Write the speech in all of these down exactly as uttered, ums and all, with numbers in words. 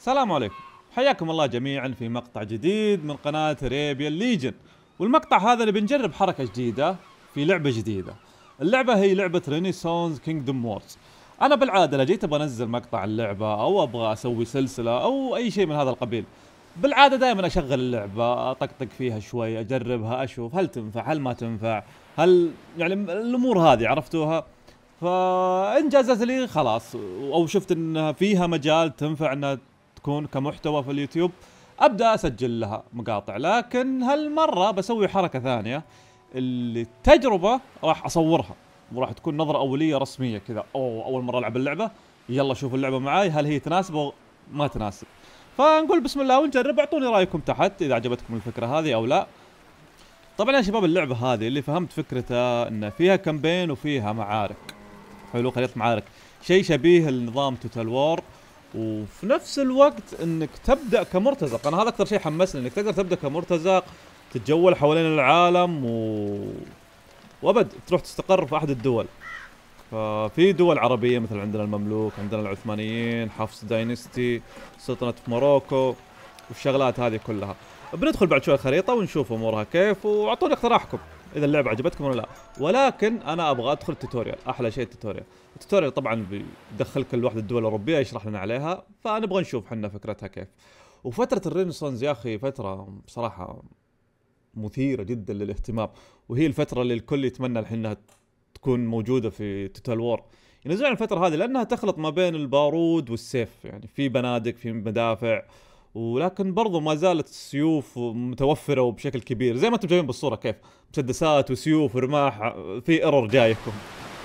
السلام عليكم، حياكم الله جميعا في مقطع جديد من قناة ريبيان ليجن. والمقطع هذا اللي بنجرب حركة جديدة في لعبة جديدة. اللعبة هي لعبة رينيسانس كينجدوم وورز. أنا بالعادة لو جيت أبغى أنزل مقطع اللعبة أو أبغى أسوي سلسلة أو أي شيء من هذا القبيل، بالعادة دائما أشغل اللعبة أطقطق فيها شوي، أجربها أشوف هل تنفع هل ما تنفع، هل يعني الأمور هذه عرفتوها. فإن جازت لي خلاص أو شفت إن فيها مجال تنفع إنها تكون كمحتوى في اليوتيوب ابدا اسجل لها مقاطع. لكن هالمره بسوي حركه ثانيه، اللي التجربه راح اصورها وراح تكون نظره اوليه رسميه كذا. او اول مره العب اللعبه، يلا شوفوا اللعبه معاي هل هي تناسب او ما تناسب. فنقول بسم الله ونجرب. اعطوني رايكم تحت اذا عجبتكم الفكره هذه او لا. طبعا يا شباب اللعبه هذه اللي فهمت فكرتها ان فيها كامبين وفيها معارك. حلو، خريطه معارك، شيء شبيه لنظام توتال وور، وفي نفس الوقت انك تبدا كمرتزق. انا هذا اكثر شيء حمسني، انك تقدر تبدا كمرتزق تتجول حوالين العالم و... وابد تروح تستقر في احد الدول. ففي دول عربيه مثل عندنا المملوك، عندنا العثمانيين، حفص داينستي، سلطنه موروكو والشغلات هذه كلها. بندخل بعد شوي الخريطه ونشوف امورها كيف، واعطوني اقتراحكم اذا اللعبه عجبتكم ولا لا. ولكن انا ابغى ادخل التوتوريال، احلى شيء التوتوريال. التوتوريال طبعا بيدخلك كل واحده الدول الاوروبيه يشرح لنا عليها، فنبغى نشوف حنا فكرتها كيف. وفتره الرينيسانس يا اخي فتره بصراحه مثيره جدا للاهتمام، وهي الفتره اللي الكل يتمنى الحين انها تكون موجوده في توتال وور. ينزلون الفتره هذه لانها تخلط ما بين البارود والسيف، يعني في بنادق في مدافع، ولكن برضو ما زالت السيوف متوفرة وبشكل كبير زي ما انتم شايفين بالصورة كيف مسدسات وسيوف ورماح. في ايرور جايكم.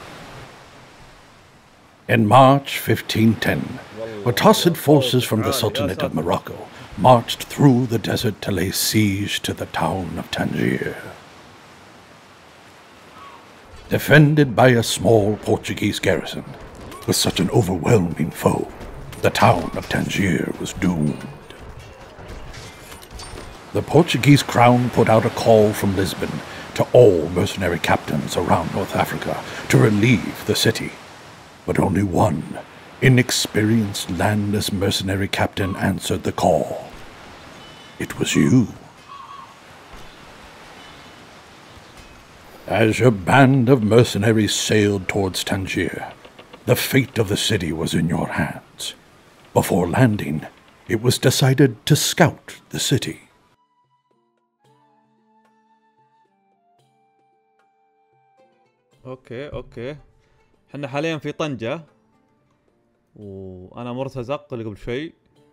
In March fifteen ten, Wattasid forces from the Sultanate of Morocco marched through the desert to lay siege to the town of Tangier. Defended by a small Portuguese garrison, with such an overwhelming foe, the town of Tangier was doomed. The Portuguese crown put out a call from Lisbon to all mercenary captains around North Africa to relieve the city. But only one inexperienced landless mercenary captain answered the call. It was you. As your band of mercenaries sailed towards Tangier, the fate of the city was in your hands. Before landing, it was decided to scout the city. اوكي اوكي احنا حاليا في طنجة، وانا مرتزق اللي قبل شوي.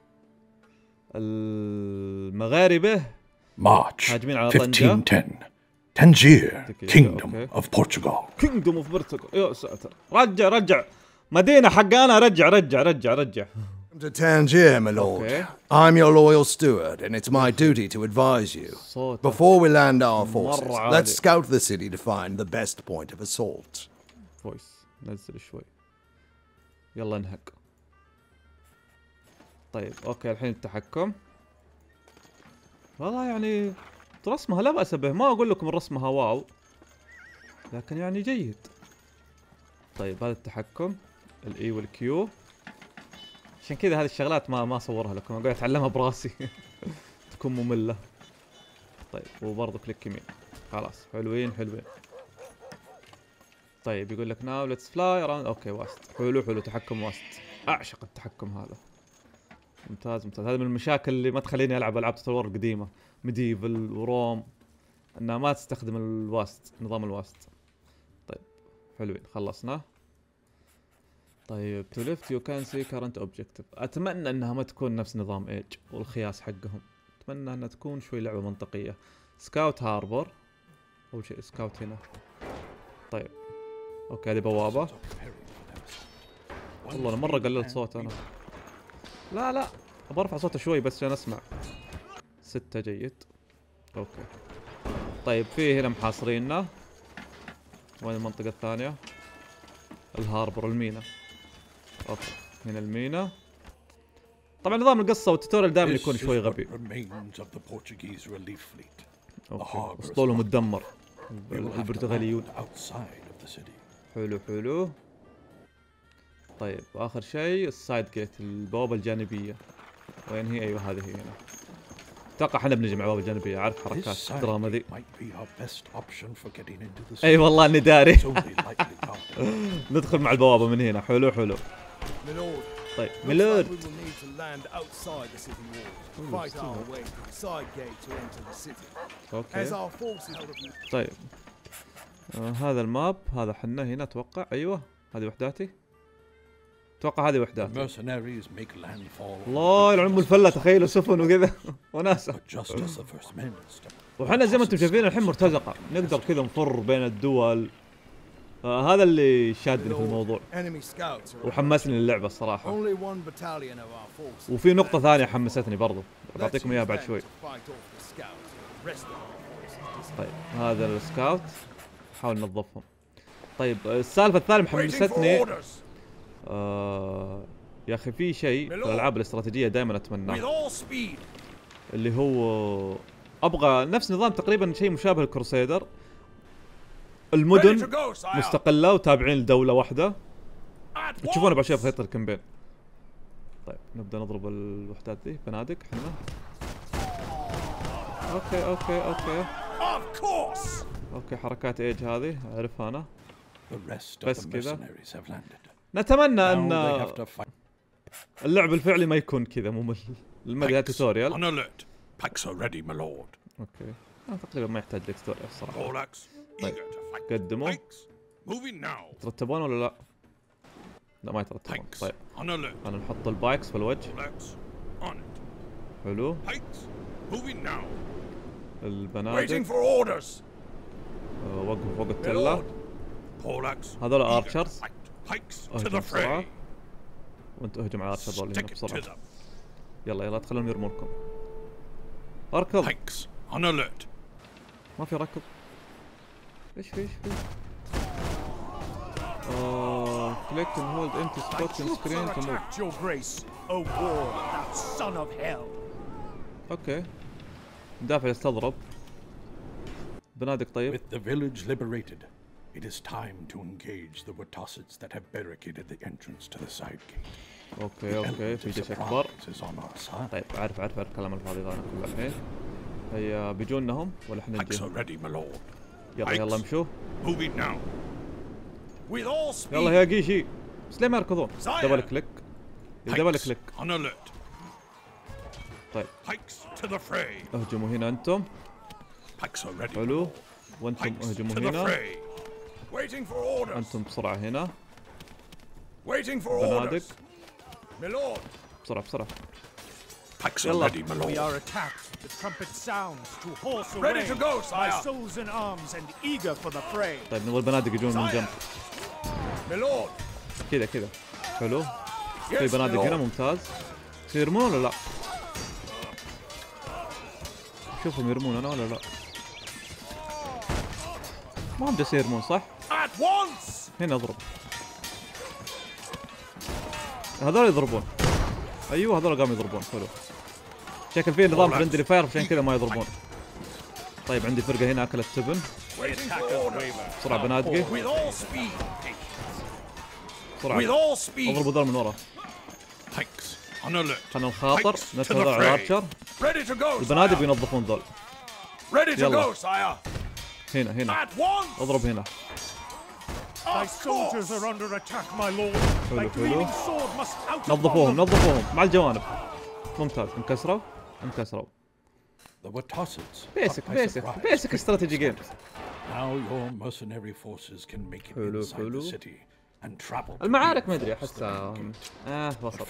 المغاربة March هاجمين على طنجة. fifteen ten. Tangier, Kingdom of Portugal. Kingdom of Portugal. يا ساتر، رجع رجع مدينة حقنا، رجع رجع رجع رجع. To Tangier, my lord. Okay. I'm your loyal steward, and it's my duty to advise you. Before we land our forces, let's scout the city to find the best point of assault. كويس، نزل شوي. يلا انهق. طيب اوكي الحين التحكم. والله يعني رسمها لا بأس به، ما اقول لكم رسمها واو، لكن يعني جيد. طيب هذا التحكم الاي والكيو، عشان كذا هذه الشغلات ما ما اصورها لكم، اقعد اتعلمها براسي تكون مملة. طيب وبرضه كليك يمين. خلاص حلوين حلوين. طيب يقول لك ناو ليتس فلاي اراوند. اوكي واسط، حلو حلو تحكم واسط، اعشق التحكم هذا. ممتاز ممتاز. هذا من المشاكل اللي ما تخليني العب العاب توتال وور القديمه ميديفل وروم، انها ما تستخدم الواسط، نظام الواسط. طيب حلوين خلصنا. طيب تو ليفت يو كان سي كارنت اوبجكتيف. اتمنى انها ما تكون نفس نظام ايج والخياس حقهم، اتمنى انها تكون شوي لعبه منطقيه. سكاوت هاربر اول شيء، سكاوت هنا. طيب اوكي هذه بوابه. والله انا مره قللت صوت انا. لا لا ابغى ارفع صوته شوي بس عشان اسمع. ستة جيد. اوكي طيب في هنا محاصريننا. وين المنطقة الثانية؟ الهاربر، المينا. اوكي هنا المينا. طبعا نظام القصة والتوتوريال دائما يكون شوي غبي. اوكي اسطولهم متدمر البرتغاليون. حلو حلو. طيب واخر شيء السايد جيت، البوابة الجانبية. وين هي؟ ايوه هذه هي هنا. اتوقع احنا بنجي مع باب الجانبيه، عارف حركات الدراما ذي. اي والله اني داري. ندخل مع البوابه من هنا. حلو حلو. طيب ميلود. اوكي طيب آه هذا الماب، هذا حنا هنا اتوقع. ايوه هذه وحداتي، اتوقع هذه وحداتي. الله يلعن ام الفله، تخيلوا سفن وكذا وناسه. وحنا زي ما انتم شايفين الحين مرتزقه، نقدر كذا نفر بين الدول. آه هذا اللي شادني في الموضوع وحمسني للعبه الصراحه. وفي نقطه ثانيه حمستني برضو، بعطيكم اياها بعد شوي. طيب هذا السكاوت، نحاول ننظفهم. طيب السالفه الثانيه محمستني. آه يا اخي في شيء في الالعاب الاستراتيجيه دائما اتمناه، اللي هو ابغى نفس نظام تقريبا شيء مشابه للكروسيدر. المدن مستقله وتابعين لدوله واحده، تشوفونه بعد شوي في خريطه الكامبين. طيب نبدا نضرب الوحدات ذي. بنادق احنا. اوكي اوكي اوكي اوكي حركات ايج هذه اعرفها انا. بس كذا نتمنى ان اللعب الفعلي ما يكون كذا ممل. المدى توتوريال. اوكي آه تقريبا ما يحتاج لك توتوريال الصراحه. طيب قدموا. ترتبون ولا لا؟ لا ما يترتبون. طيب انا نحط البايكس في الوجه. حلو. البنادق آه وقفوا فوق التله. هذول ارشرز. اهجم بسرعه وانتوا اهجموا على الارشرز اللي هنا بسرعه. يلا يلا تخلونهم يرمونكم. اركض. ما في ركض. ايش في ايش في؟ آه كليك and hold empty spot in screen to move. اوكي مدافع يستضرب. بنادق. طيب With the village liberated, it is time to engage the Watassets that have barricaded the entrance to the side gate. اوكي اوكي في جيش اكبر. طيب عارف عارف عارف كلام الفاضي ذا كله الحين. هيا بيجونهم ولا احنا نجيهم؟ يلا يلا امشوا. يلا يا قيشي بس ليه ما يركضون؟ دبل كليك دبل كليك. طيب اهجموا هنا انتم. حلو وانتم اهجموا هنا. انتم بسرعة هنا. بنادق بسرعة بسرعة. يلا. We are attacked. The trumpet sounds to horse away. Ready to go, sire. My soul's in arms and eager for the fray. طيب نبغى البنادق يجون من جنب. كذا كذا. حلو. في بنادق هنا ممتاز. يرمون ولا لا؟ شوفهم يرمون انا ولا لا؟ ما هم جالسين يرمون صح؟ هنا اضرب. هذول يضربون. ايوه هذول قاموا يضربون. حلو. شكل فيه نظام فرندلي فاير عشان كذا ما يضربون. طيب عندي فرقه هنا اكلت تبن. بسرعه بنادقي. بسرعه اضربوا ذول من ورا. خلنا نخاطر ندخل هذول على الارشر. البنادق بينظفون ذول. يلا هنا هنا اضرب هنا. حلو حلو. نظفوهم نظفوهم مع الجوانب. ممتاز. انكسروا انكسروا. بيسك بيسك بيسك استراتيجي جيم. حلو حلو. المعارك ما ادري احسها اه وسط.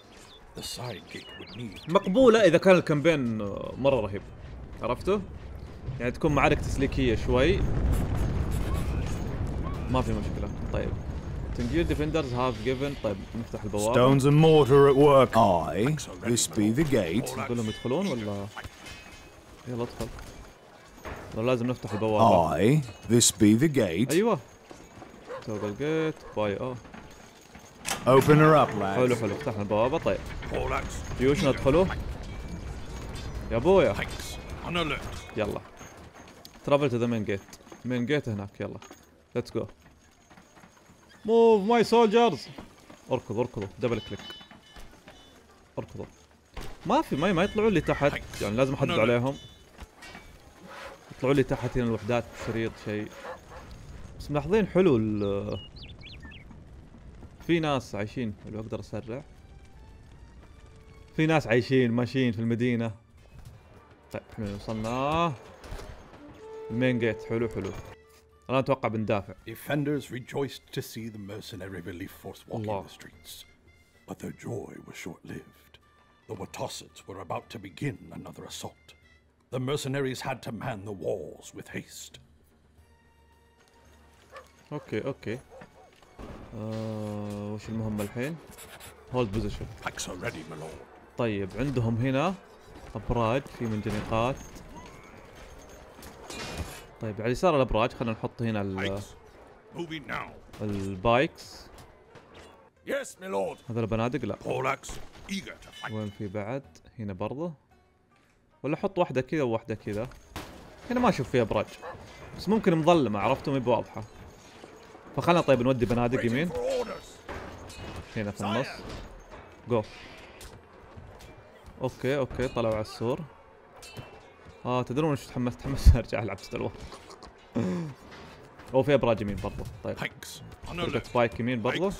مقبولة اذا كان الكامبين مرة رهيب. عرفتوا؟ يعني تكون معارك تسليكية شوي ما في مشكلة. طيب Tinguir defenders have given. طيب نفتح البوابة. Stones and mortar at work. Aye. This be the gate. نقولهم يدخلون ولا يلا ادخل. لو لازم نفتح البوابة. Aye. This be the gate. ايوه توقع الجيت باي اه. Open her up, lads. حلو حلو فتحنا البوابة. طيب جيوشنا ادخلوا يا ابويا. يلا ترافل تو ذا مين جيت. مين جيت هناك. يلا ليتس جو. موف ماي سولجرز. اركض اركضوا دبل كليك. اركضوا. ما في ما ما يطلعون لي تحت، يعني لازم احدد عليهم. يطلعون لي تحت هنا الوحدات بشريط شيء. بس ملاحظين حلو ال في ناس عايشين. حلو اقدر اسرع. في ناس عايشين ماشيين في المدينة. طيب احنا وصلنا المين جيت. حلو حلو. انا اتوقع بندافع. Defenders rejoiced to see the mercenary relief force walking Allah. the streets, but their joy was short-lived. The Watossids were about to begin another assault. The mercenaries had to man the walls with haste. اوكي اوكي. آه وش المهمة الحين؟ هولد بوزيشن. Pikes are ready, my lord. طيب عندهم هنا ابراج في منجنيقات. طيب على يسار الابراج خلينا نحط هنا ال Moving now. البايكس. Yes, my lord. هذول بنادق لا. Poleaxe, eager to fight. وين في بعد؟ هنا برضه. ولا احط واحدة كذا وواحدة كذا. هنا ما اشوف فيها ابراج. بس ممكن مظلمة عرفتوا ما بواضحة. فخلنا طيب نودي بنادق يمين. هنا في النص. جو. اوكي اوكي طلعوا على السور. اه تدرون ايش تحمست تحمست ارجع العب ستار وورز. او في ابراج يمين برضه. طيب رجعت بايك يمين برضه.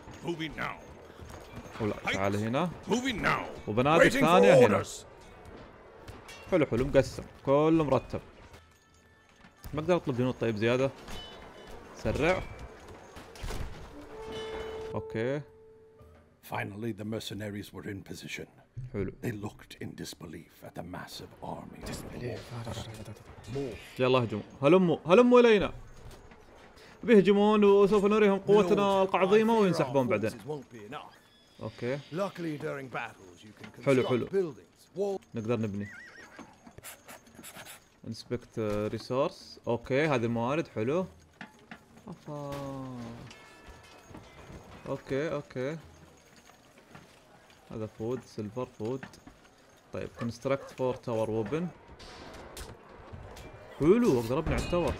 ولا تعال هنا. وبنادق ثانية هنا. حلو حلو مقسم كله مرتب. ما اقدر اطلب جنود طيب زيادة. سرع. اوكي. Finally, the mercenaries were in position. حلو. They looked in disbelief at the massive army. يلا هجموا. هلموا هلموا الينا. بيهجمون وسوف نريهم قوتنا العظيمة وينسحبون بعدين. اوكي. حلو حلو. نقدر نبني. انسبكت ريسورس. اوكي هذه الموارد. حلو. افا. اوكي اوكي. هذا فود سيلفر فود. طيب كونستراكت فور تاور ووبن. حلو اقدر ابني على التاور.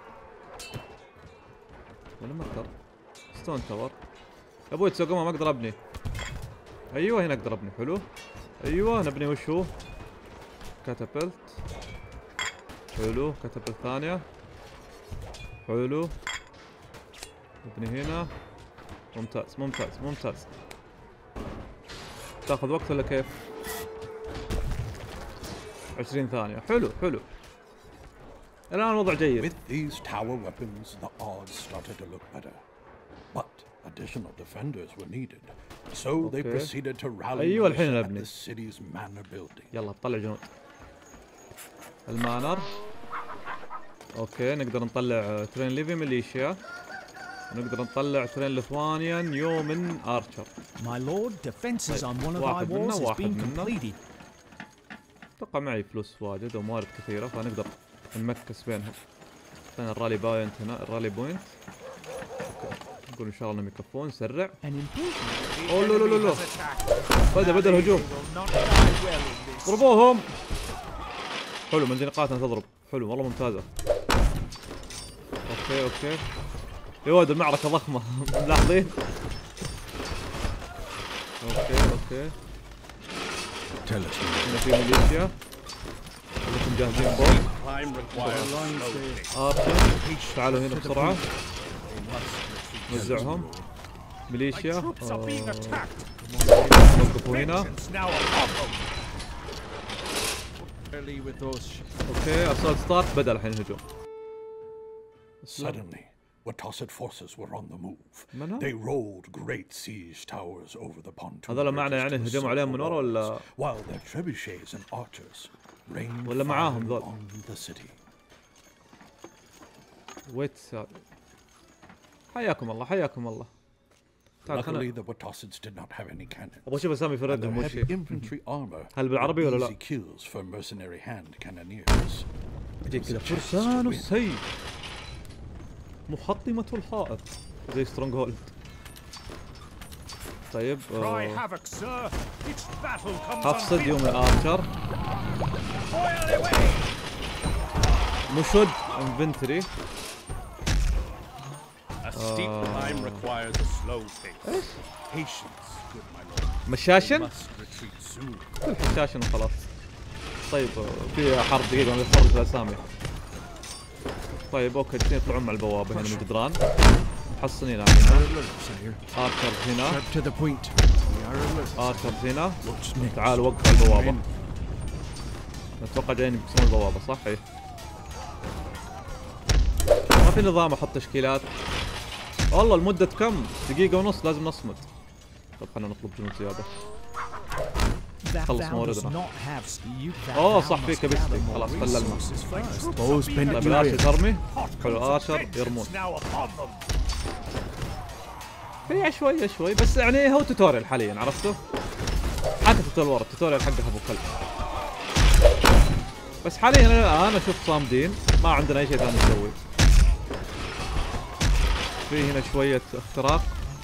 ولا ما اقدر. ستون تاور. يا ابوي تسوقهم ما اقدر ابني. ايوه هنا اقدر ابني. حلو. ايوه نبني وش هو؟ كاتابلت. حلو كاتابلت ثانية. حلو. نبني هنا. ممتاز ممتاز ممتاز. تاخذ وقت ولا كيف؟ عشرين ثانية. حلو حلو. الآن الوضع جيد. With these tower weapons, the odds started to look better, but additional defenders were needed. So they proceeded to rally أيوة الحين at نبني. the city's manor building. يلا طلع جنود. المانر. اوكي نقدر نطلع ترين ليفي ميليشيا. ونقدر نطلع ترين ليثوانيان يومن ارشر. My lord, defenses on one of our واحد منا walls has واحد been منا. completed. اتوقع معي فلوس واجد وموارد كثيرة فنقدر نمكس بينهم. حطينا الرالي بوينت هنا. الرالي بوينت. نقول ان شاء الله انهم يكفون. نسرع. An improvement. اوه لا لا لا بدا بدا الهجوم. ضربوهم. حلو منجنيقاتنا تضرب. حلو والله ممتازة. اوكي اوكي. يا ولد المعركة ضخمة. ملاحظين؟ اوكي اوكي. هنا في ميليشيا. خليكم جاهزين فوق. ارشر. تعالوا هنا بسرعة. نوزعهم. ميليشيا. وقفوا هنا. اوكي اسولت ستارت. بدأ الحين الهجوم. Suddenly, Watossid forces were on the move. They rolled great siege towers over the pontoon. هذول معنا يعني هجموا عليهم من ورا ولا؟ While their trebuchets and archers rained ولا معاهم ذول؟ on the city. ويت حياكم الله حياكم الله. Luckily, the Watossids did not have any cannon. ابغى اشوف اسامي فرقهم وش هي. Infantry armor. هل بالعربي ولا لا؟ Easy kills for mercenary hand cannoneers. يجيك كذا فرسان السيف. محطمة الحائط زي سترونج هولد. طيب حفصد يوم الارشر. مشد انفنتري. مشاشن؟ كل حشاشن وخلاص. طيب في حرب دقيقة ما بتخرج الاسامي. طيب اوكي الاثنين يطلعون مع البوابة هنا من الجدران. محصنين هنا. اركر هنا. اركر هنا. تعال وقف البوابة. اتوقع جايين بيكسرون البوابة صح؟ ايه. ما في نظام احط تشكيلات. والله المدة كم؟ دقيقة ونص لازم نصمد. طب خلينا نطلب جنود زيادة. خلص موردنا. اوه صح في كبستي خلاص فللنا. طيب الاشر ترمي. حلو اشر يرمون. في شوي شوي بس يعني هو توتوريال حاليا عرفته؟ حتى توتوريال التوتوريال حقه ابو كلب. بس حاليا انا اشوف صامدين ما عندنا اي شيء ثاني نسوي. في هنا شوية اختراق.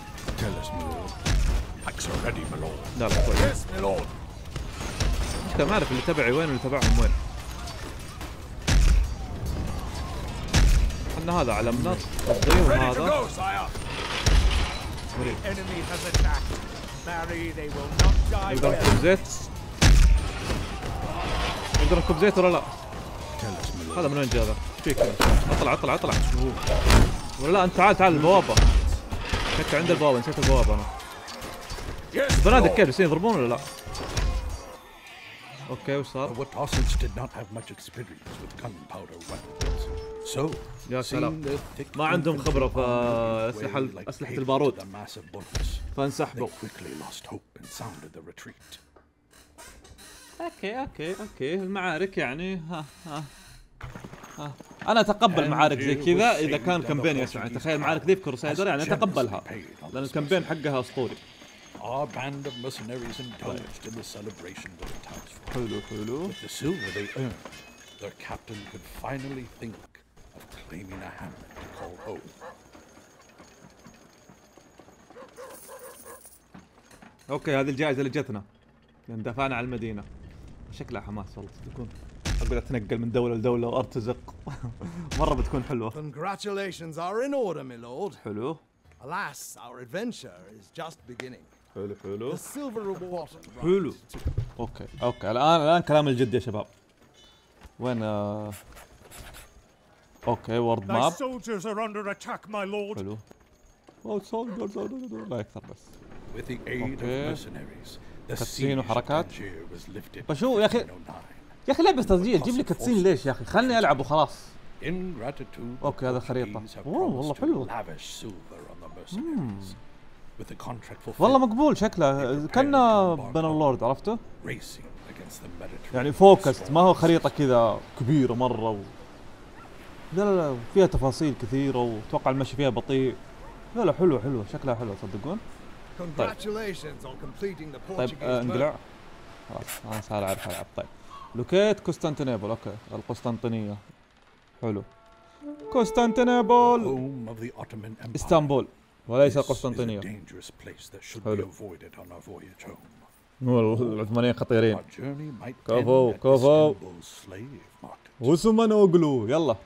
لا لا كويس. مشكلة ما اعرف اللي تبعي وين واللي تبعهم وين. احنا هذا علمنا تفضي وهذا. نقدر نكب زيت؟ نقدر نكب زيت ولا لا؟ هذا من وين جاء ذا؟ فيك اطلع اطلع اطلع. ولا لا انت تعال تعال البوابة. شك عند البوابة نسيت البوابة انا. بنادق كيف يصير يضربون ولا لا؟ اوكي وش صار؟ يا سلام ما عندهم خبرة في أسلحة أسلحة البارود فانسحبوا. اوكي اوكي اوكي المعارك يعني ها ها ها انا اتقبل معارك زي كذا اذا كان كامبين يسمع. يعني تخيل معارك ذي في كروسايدر يعني اتقبلها لان الكامبين حقها اسطوري. Our band of mercenaries indulged in the celebration of the townsfolk. حلو حلو. With the silver they earned, their captain could finally think of claiming a hamlet to call home. اوكي هذه الجائزة اللي جتنا لان دافعنا على المدينة. شكلها حماس والله تكون. اقعد اتنقل من دولة لدولة وارتزق. مرة بتكون حلوة. Congratulations are in order, my lord. حلو. Alas, our adventure is just beginning. حلو حلو. The silver reward. حلو. اوكي اوكي الان الان كلام الجد يا شباب. وين آه... اوكي وورد ماب. soldiers are under attack, my lord. حلو. Oh soldiers لا يكثر بس. With the aid of mercenaries, the كاتسين وحركات. was lifted. بشو يا اخي يا اخي لعبة استراتيجية تجيب لي كاتسين ليش يا اخي؟ خلني العب وخلاص. اوكي هذا خريطة. اوه والله حلو. والله مقبول شكله كأنه بانرلورد عرفته؟ يعني فوكست ما هو خريطة كذا كبيرة مرة و... لا لا لا فيها تفاصيل كثيرة واتوقع المشي فيها بطيء. لا لا حلوة حلوة شكلها حلو تصدقون؟ طيب طيب آه انقلع خلاص انا صار اعرف العب. طيب لوكيت قسطنطينيبل. اوكي القسطنطينية حلو. قسطنطينيبل اسطنبول وليس القسطنطينية. حلو. العثمانيين خطيرين. كفو كفو وسمنوغلو يلا.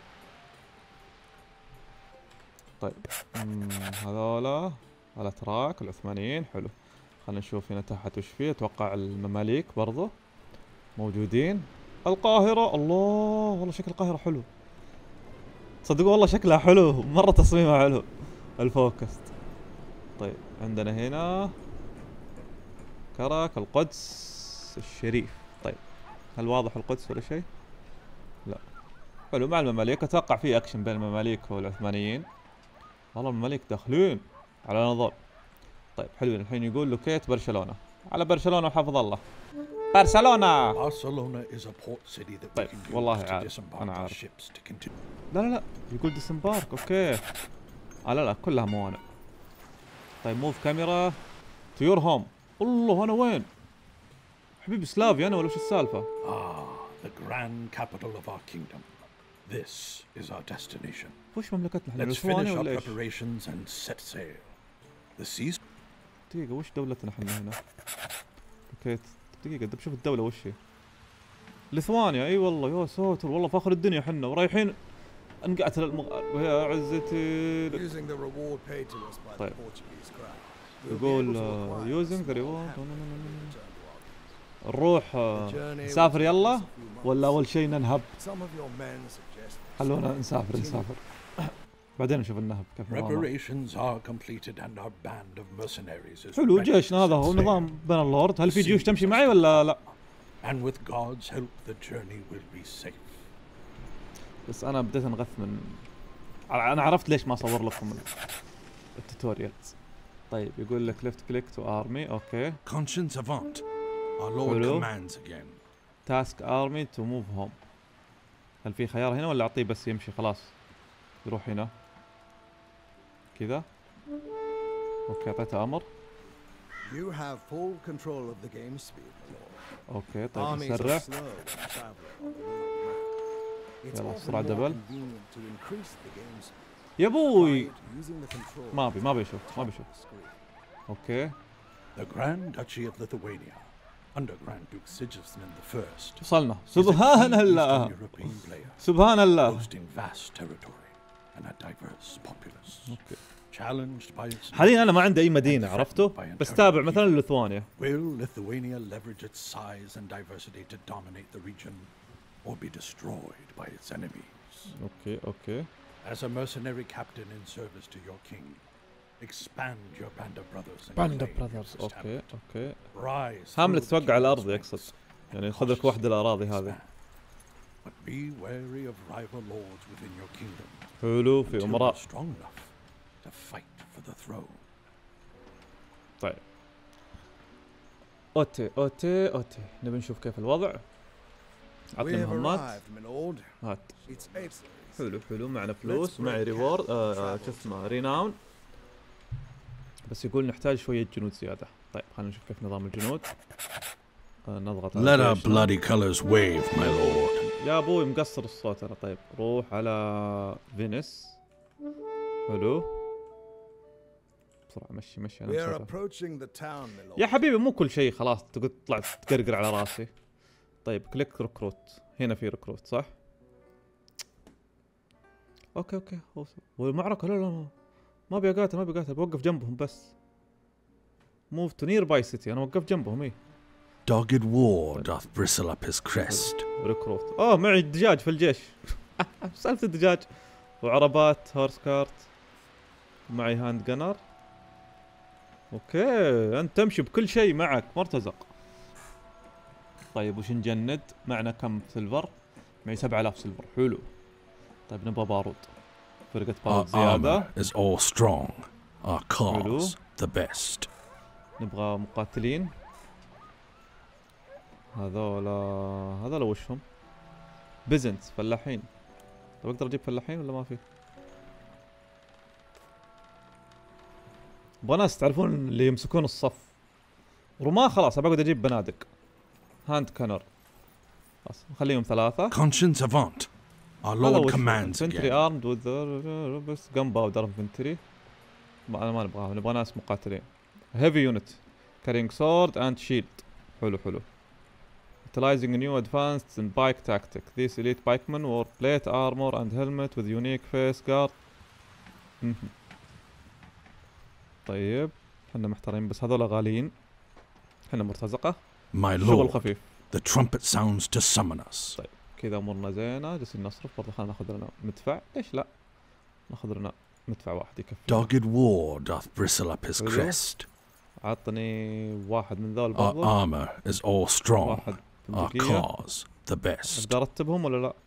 طيب هذولا الاتراك العثمانيين حلو. خلينا نشوف هنا تحت وش فيه. اتوقع المماليك برضو موجودين. القاهرة الله والله شكل القاهرة حلو صدقوا والله شكلها حلو مرة تصميمها حلو. الفوكست. طيب عندنا هنا كرك القدس الشريف. طيب هل واضح القدس ولا شيء؟ لا حلو. مع المماليك اتوقع في اكشن بين المماليك والعثمانيين. والله المماليك داخلين على نظام. طيب حلو الحين يقول لوكيت برشلونة. على برشلونة وحفظ الله. برشلونة. طيب والله عارف انا عارف. لا لا لا يقول ديسمبارك. اوكي آه لا لا كلها موانئ. طيب موف كاميرا تيور هوم. الله انا وين؟ حبيبي سلافي انا ولا وش السالفة؟ Ah, the grand capital of our kingdom. This is our destination. وش مملكتنا احنا؟ Let's finish our preparations and set sail. The seas. دقيقة وش دولتنا احنا هنا؟ اوكي دقيقة بشوف الدولة وش هي؟ ليثوانيا. اي والله يا ساتر والله فاخر الدنيا حنا ورايحين نقاتل المغ... ويا عزتي. طيب يقول يوزنج ريورد. نروح نسافر يلا ولا اول شيء ننهب؟ خلونا نسافر نسافر بعدين نشوف النهب كيف نظامه. حلو جيشنا هذا هو نظام بين اللورد. هل في جيوش تمشي معي ولا لا؟ بس انا بديت انغث من انا عرفت ليش ما اصور لكم التوتوريالز. طيب يقول لك ليفت كليك تو ارمي. اوكي Conscience avant. Our Lord commands again. تاسك ارمي تو موف هوم. هل في خيار هنا ولا اعطيه بس يمشي خلاص؟ يروح هنا كذا. اوكي اعطيته امر. You have full control of the game speed, Lord. اوكي طيب نسرع. يلا بسرعة دبل. يا ابوي ما ابي ما ابي اشوف ما ابي اشوف. اوكي. The Grand Duchy of Lithuania under Grand Duke Sigismund the First. وصلنا. سبحان الله. سبحان الله. Boasting vast territory and a diverse populace. اوكي. Challenged by its حاليا انا ما عندي اي مدينة عرفته؟ بس تابع مثلا ليثوانيا. Will Lithuania leverage its size and diversity to dominate the region or be destroyed by its enemies? اوكي اوكي. As a mercenary captain in service to your king, expand your band of brothers. Band of brothers. اوكي اوكي. Rise. هاملت توقع على الارض يقصد. يعني خذ لك واحدة الاراضي هذه. But be wary of rival lords within your kingdom. حلو في امراء. Strong enough to fight for the throne. طيب. اوتي اوتي اوتي نبي نشوف كيف الوضع. عطني مهمات. هات. حلو حلو معنا فلوس معي ريورد آه شو اسمه ريناون. بس يقول نحتاج شوية جنود زيادة. طيب خلينا نشوف كيف نظام الجنود. آه نضغط Let our bloody colors wave, my lord. يا ابوي مقصر الصوت انا. طيب روح على فينيس. حلو بسرعة مشي مشي انا يا حبيبي مو كل شيء خلاص تقعد تطلع تقرقر على راسي. طيب كليك ركروت. هنا في ركروت صح؟ اوكي اوكي والمعركة لا لا ما ابي اقاتل ما ابي اقاتل بوقف جنبهم بس. موف تو نير باي سيتي. انا وقفت جنبهم. ايه Dogged war doth bristle up his crest. ركروت. اوه معي دجاج في الجيش. سالفة الدجاج وعربات هورس كارت. معي هاند جنر. اوكي انت تمشي بكل شيء معك مرتزق. طيب وش نجند؟ معنا كم سيلفر؟ معي سبعة آلاف سيلفر. حلو. طيب نبغى بارود. فرقة بارود زيادة. Is all strong. Our cause the best. نبغى مقاتلين. هذولا هذولا وشهم؟ بيزنس فلاحين. طيب اقدر اجيب فلاحين ولا ما في؟ ابغى ناس تعرفون اللي يمسكون الصف. رماة خلاص بقعد اجيب بنادق. هاند كانر. خلاص نخليهم ثلاثة. Conscience avant. Our Lord commands again. Infantry armed with the best gunpowder infantry. ما انا ما نبغاهم نبغى ناس مقاتلين. Heavy unit carrying sword and shield. حلو حلو. Utilizing a new advanced and bike tactic. These elite pikemen wore plate armor and helmet with unique face guard. طيب احنا محتارين بس هذول غاليين. احنا مرتزقة. My شغل lord, خفيف. the trumpet sounds to summon us. طيب كذا امورنا زينة. جالسين نصرف برضه. خلينا ناخذ لنا مدفع. ليش لا؟ ناخذ لنا مدفع واحد يكفي. Dogged war doth bristle up his crest. عطني واحد من ذول برضه. Our armor is all strong. واحد Our cause the best. اقدر ارتبهم ولا لا؟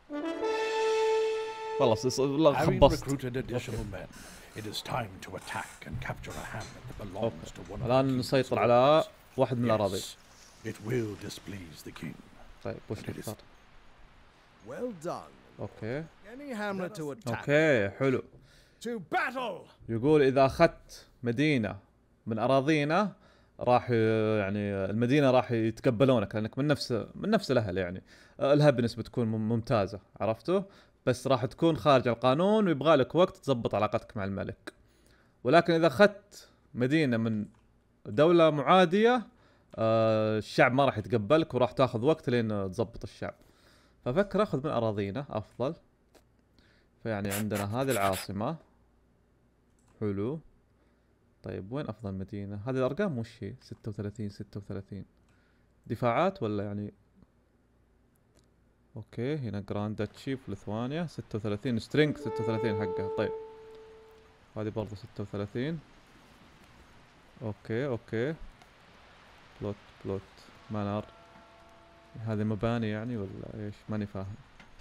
خلاص والله خبصت. It is time to attack and capture a hamlet that belongs to one of الآن نسيطر على واحد من الأراضي. It will displease the king. طيب وش نختار؟ Well done. اوكي. Any hamlet to attack. اوكي حلو. To battle. يقول إذا أخذت مدينة من أراضينا راح يعني المدينة راح يتقبلونك لأنك من نفس من نفس الأهل يعني. الهابنس بتكون ممتازة عرفته؟ بس راح تكون خارج القانون ويبغى لك وقت تضبط علاقتك مع الملك. ولكن إذا أخذت مدينة من دولة معادية آه الشعب ما راح يتقبلك وراح تاخذ وقت لين تضبط الشعب. ففكر أخذ من أراضينا أفضل. فيعني عندنا هذه العاصمة. حلو. طيب وين افضل مدينة؟ هذه الارقام وش هي؟ ستة وثلاثين ستة وثلاثين دفاعات ولا يعني؟ اوكي هنا جراند داتشي في ليثوانيا ستة وثلاثين سترينج ستة وثلاثين حقها. طيب هذه برضه ستة وثلاثين. اوكي اوكي بلوت بلوت مانار. هذه مباني يعني ولا ايش؟ ماني فاهم.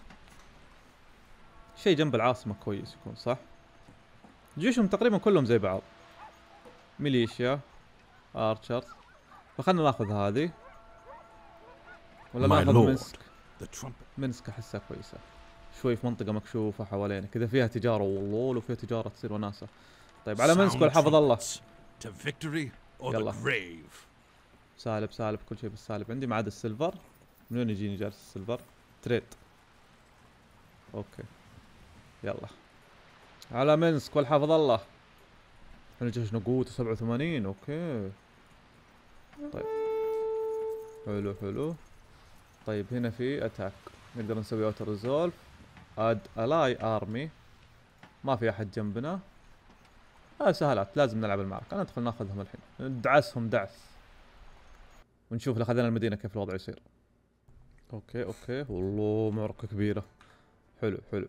شيء جنب العاصمة كويس يكون صح؟ جيوشهم تقريبا كلهم زي بعض. ميليشيا ارشرز. فخلنا ناخذ هذه ولا ناخذ منسك؟ منسك احسها كويسة شوي في منطقة مكشوفة حوالينا كذا فيها تجارة والله وفيها تجارة تصير وناسة. طيب على منسك والحفظ الله. يلا سالب سالب كل شيء بالسالب عندي ما عدا السيلفر. من وين يجيني جالس السيلفر؟ تريد. اوكي يلا على منسك والحفظ الله. احنا جيشنا قوته سبعة وثمانين. اوكي طيب حلو حلو. طيب هنا في اتاك نقدر نسوي اوتو ريزولف. اد الاي ارمي. ما في احد جنبنا. هذا سهلات لازم نلعب المعركة. ندخل ناخذهم الحين ندعسهم دعس ونشوف لو اخذنا المدينة كيف الوضع يصير. اوكي اوكي والله معركة كبيرة. حلو حلو.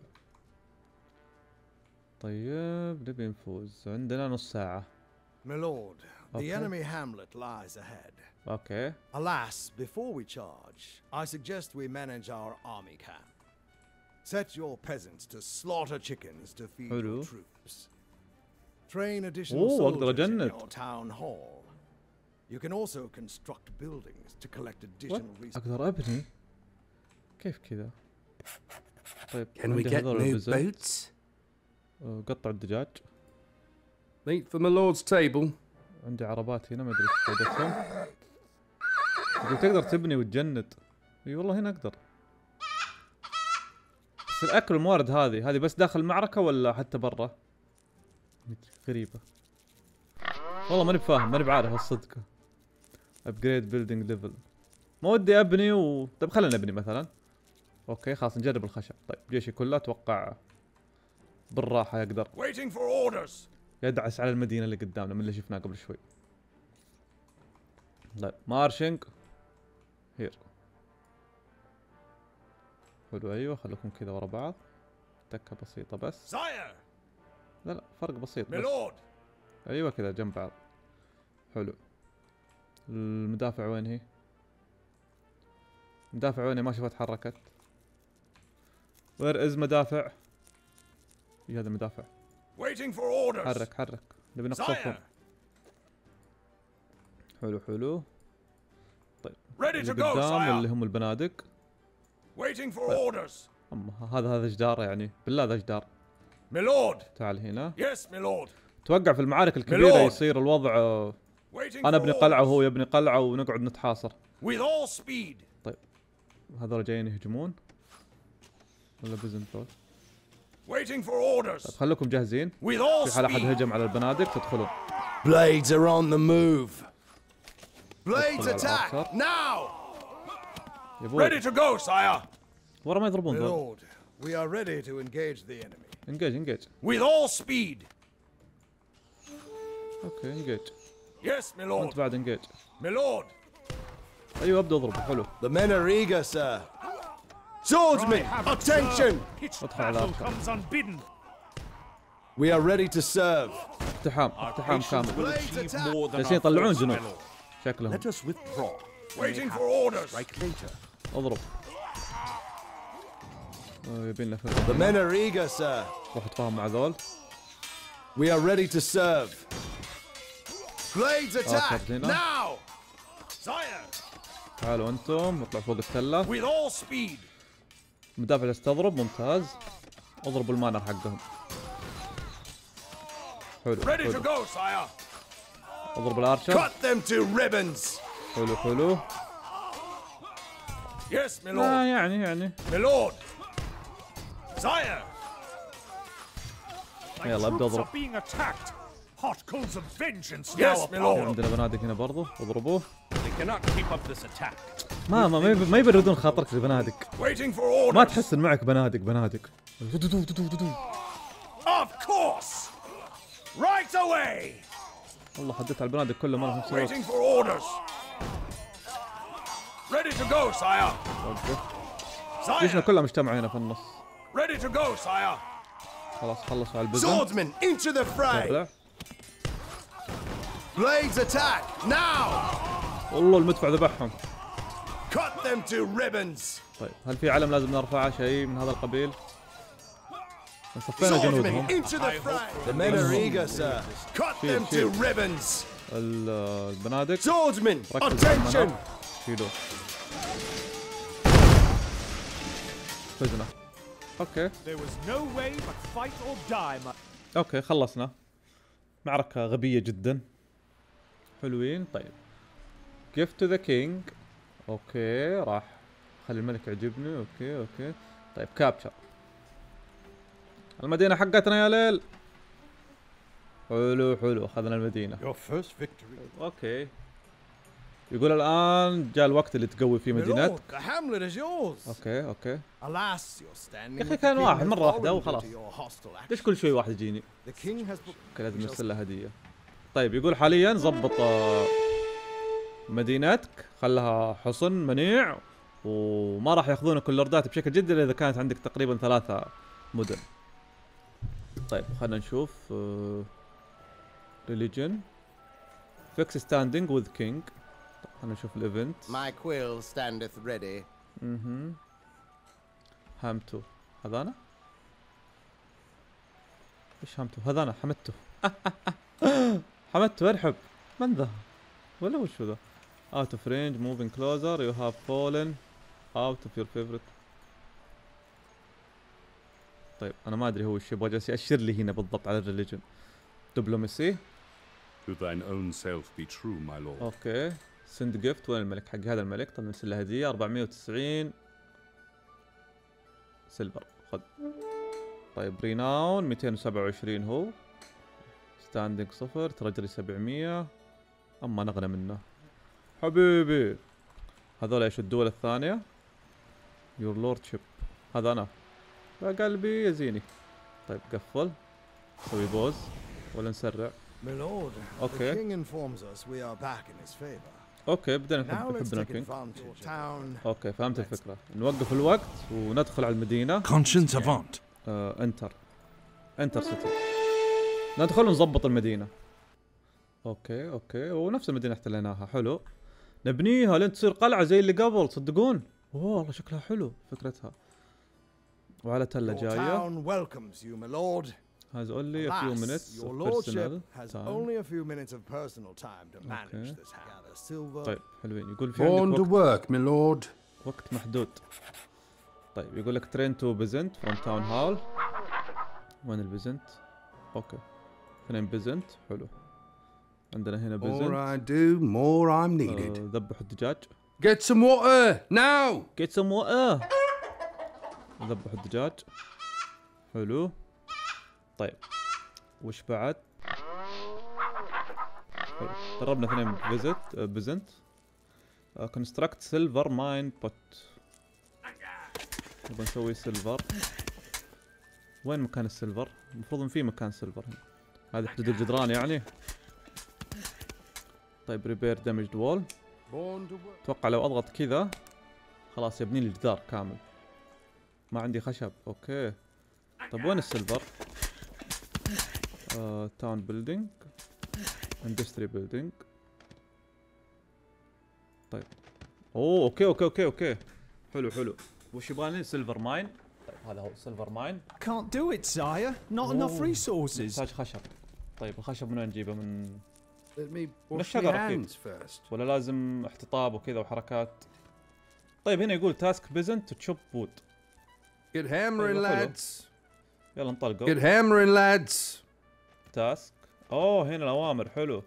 طيب نبي نفوز عندنا نص ساعة. My lord, the Okay. enemy hamlet lies ahead. اوكي Alas, before we charge, I suggest we manage our army camp. Set your peasants to slaughter chickens to feed حلو. your troops. Train additional أوه، أقدر soldiers in أجند. your town hall. You can also construct buildings to collect What؟ additional resources. اقدر ابني؟ كيف كذا؟ طيب Can we عندي get هذول new البزر. boats? آه، قطع الدجاج. Meat for my lord's table. عندي عربات هنا ما ادري ايش جودتهم. يقول تقدر تبني وتجند. اي والله هنا اقدر. بس الاكل والموارد هذه هذه بس داخل المعركة ولا حتى برا؟ غريبة. والله ماني بفاهم ماني بعارف الصدق. ابجريد بيلدينج ليفل. ما ودي ابني و طيب خلينا نبني مثلا. اوكي خلاص نجرب الخشب. طيب جيشي كله اتوقع بالراحة يقدر Waiting for orders. يدعس على المدينة اللي قدامنا من اللي شفناه قبل شوي. طيب مارشنج هير. حلو ايوه خليكم كذا ورا بعض. تكة بسيطة بس. Sire, لا لا فرق بسيط my بس. lord. ايوه كذا جنب بعض. حلو. المدافع وين هي؟ مدافع وين ما شفت تحركت. وير از مدافع. اي هذا مدافع. Waiting for orders. حرك حرك نبي نقصفهم. Sire, حلو حلو. طيب ready اللي to go, قدام اللي sire. هم البنادق. Waiting for طيب. orders. أما هذا هذا جدار يعني بالله هذا جدار. My lord. تعال هنا. Yes, my lord. توقع في المعارك الكبيرة Lord. يصير الوضع آه، Waiting انا for ابني قلعة orders. وهو يبني قلعة ونقعد نتحاصر. With all speed. هذول جايين يهجمون ولا بيزنطول؟ Waiting for orders. طيب خليكم جاهزين. With all في حال احد speed. هجم على البنادق تدخلون. Blades are on the move. Blades على attack العسكر. now. يا ابوي Ready to go, sire. ورا ما My يضربون ذول. lord, we are ready to engage the enemy. انجيج انجيج. With all speed. اوكي انجيج. Yes, my وانت lord. بعد انجيج. My lord. ايوه ابدا اضرب حلو. The men are eager, sir. Swordsmen, attention! ادخل على العسكر. comes unbidden. We are ready to serve. اقتحام اقتحام كامل. Blades attack. جالسين يطلعون جنود شكلهم. Let us withdraw. Waiting for orders. Strike later. اضرب. آه، يبين له The فرق. men are eager, sir. روح اتفاهم مع ذول. We are ready to serve. Blades attack هنا. now. Sire. تعالوا انتم اطلعوا فوق التلة. With all speed. مدافع جالس تضرب ممتاز. اضربوا المانر حقهم. حلو Ready to حلو. go, sire. اضرب الارشر. Cut them to ribbons. حلو حلو. Yes, my لا lord. يعني يعني My lord. Sire. My يلا ابدا troops are اضرب. being attacked. Hot coals of vengeance Yes, now my upon lord. them. عندنا بنادق هنا برضو اضربوه. They cannot keep up this attack. ما ما ما يب- ما يبردون خاطرك البنادق. Waiting for ما orders. تحس ان معك بنادق بنادق. Of course. Right away. والله حددت على البنادق كله مرة في نفس الوقت. Waiting for orders. Ready to go, sire. جيشنا كله مجتمع هنا في النص. Ready to go, sire. خلاص خلصوا على البزنت. Swordsmen, into the fray. طلع. Blades attack now. والله المدفع ذبحهم. Cut them to ribbons. طيب هل في علم لازم نرفعه شيء من هذا القبيل؟ صفينا جنودهم. Into the fray. The men are eager, sir. Cut them to ribbons. البنادق. Swordsmen, attention. شيلوه. فزنا. اوكي. There was no way but fight or die. اوكي خلصنا. معركة غبية جدا. حلوين. طيب. Gift to the king. اوكي راح خلي الملك يعجبني. اوكي اوكي. طيب كابتشر. المدينة حقتنا يا ليل. حلو حلو اخذنا المدينة. Your first victory. اوكي. يقول الان جاء الوقت اللي تقوي فيه مدينتك. The hamlet is yours. اوكي اوكي. Alas, you're standing. يا اخي كان واحد مرة واحدة وخلاص. ليش كل شوي واحد يجيني؟ The king has كان لازم نرسل له هدية. طيب يقول حاليا ضبط مدينتك، خلها حصن منيع وما راح ياخذونك اللوردات بشكل جدي الا اذا كانت عندك تقريبا ثلاثة مدن. طيب خلينا نشوف ريليجن فيكس ستاندينج وذ كينج. خلينا نشوف الايفنت. My quill standeth ready. اها هامتو هذانا؟ ايش هامتو؟ هذانا حمدته. حمدته ارحب. من ذا؟ ولا وش ذا؟ Out of range, moving closer, you have fallen out of your favorite. طيب انا ما ادري هو ايش يبغى، جالس يأشر لي هنا بالضبط على الريليجن. دبلوماسي. To thine own self be true, my lord. اوكي. send gift. وين الملك حق هذا الملك؟ طيب نرسل له هدية أربعمية وتسعين سيلفر. خذ. طيب ريناون مئتين وسبعة وعشرين هو. ستاندينج صفر. ترجري سبعمية. اما نغنى منه. حبيبي. هذول ايش الدول الثانية؟ يور لورد شيب. هذا انا. يا قلبي يا زيني. طيب قفل. سوي بوز ولا نسرع؟ Milord, اوكي. the king informs us we are back in his favor. اوكي بدنا Now نحب let's نحبنا take الكينج. advantage of town. اوكي فهمت الفكرة. نوقف الوقت وندخل على المدينة. Conscience avant. آه انتر. انتر سيتي. ندخل ونظبط المدينة. اوكي اوكي ونفس المدينة احتليناها. حلو. نبنيها لين تصير قلعة زي اللي قبل. تصدقون؟ اوه والله شكلها حلو فكرتها. وعلى تلة Your جاية. town welcomes you, my lord. has only a few Alas, minutes your of lordship personal has time. only a few minutes of personal time to manage Okay. this gather silver. طيب حلوين. يقول في Born عندك to وقت, work, my lord. وقت محدود. طيب يقول لك train to بيزنت from town hall. وين البيزنت؟ اوكي. فين بيزنت؟ حلو. عندنا هنا More بيزنت. I do, more I'm needed. آه ذبحوا الدجاج. Get some water now. Get some water. ذبحوا الدجاج. حلو. طيب وش بعد؟ حلو. دربنا اثنين فيزت بيزنت. كونستراكت سيلفر ماين بوت. نبغى نسوي سيلفر. وين مكان السيلفر؟ المفروض ان في مكان سيلفر هنا. هذه حدود الجدران يعني. طيب ريبير دامجد وول. اتوقع لو اضغط كذا خلاص يبني لي الجدار كامل. ما عندي خشب. اوكي. طيب وين السيلفر؟ تاون بيلدينج. اندستري بيلدينج. طيب اوه اوكي اوكي اوكي اوكي. حلو حلو. وش يبغاني؟ سيلفر ماين. طيب هذا هو سيلفر ماين. Can't do it, sire. Not enough أوه. resources. نحتاج خشب. طيب الخشب من وين نجيبه؟ من Let me من wash my الشجرة أكيد. hands first. ولا لازم احتطاب وكذا وحركات؟ طيب هنا يقول تاسك بيزنت تشوب وود. Get hammering, أيوة، حلو. lads. يلا انطلقوا. Get hammering, lads. تاسك. اوه هنا الاوامر. حلو.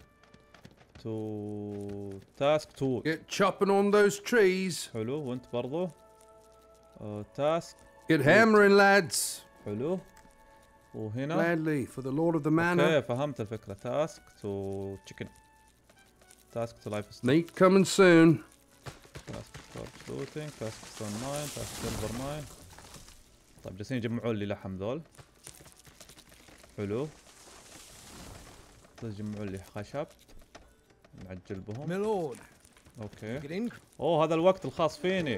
تو تاسك تو. Get chopping on those trees. حلو. وانت برضو. آه تاسك. Get hammering, lads. حلو. وهنا. Gladly for the lord of the اوكي manor. فهمت الفكرة. تاسك تو تشيكن. تاسك تو لايف ستوك. Meat coming soon. تاسك ستارت شوتينج. تاسك ستون ماين. تاسك سيلفر ماين. طيب جالسين يجمعون لي لحم ذول. حلو. تجمعوا لي خشب نعجل بهم. ميلورد. اوكي. اوه هذا الوقت الخاص فيني.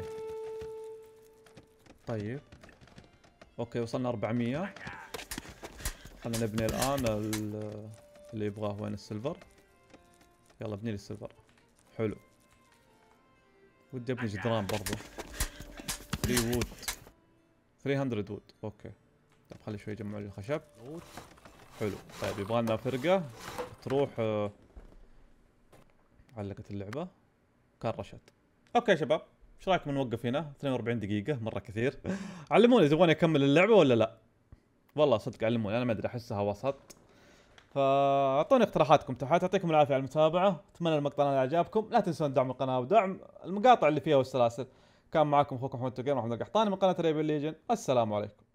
طيب. اوكي وصلنا أربعمية. خلنا نبني الان اللي يبغاه. وين السيلفر؟ يلا ابني لي السيلفر. حلو. ودي ابني جدران برضو. ثري وود. ثري وود. اوكي. طيب خلي شوي يجمعوا لي الخشب. حلو. طيب يبغى لنا فرقة تروح. آه علقت اللعبة. كرشت. اوكي يا شباب، ايش رايكم نوقف هنا؟ اثنين وأربعين دقيقة مرة كثير. علموني تبغوني اكمل اللعبة ولا لا؟ والله صدق علموني، انا ما ادري احسها وسط. فاعطوني اقتراحاتكم تحت. يعطيكم العافية على المتابعة، اتمنى المقطع اللي عجبكم، لا تنسون دعم القناة ودعم المقاطع اللي فيها والسلاسل. كان معاكم اخوكم محمد توقير محمد القحطاني من قناة اريبيان ليجن، السلام عليكم.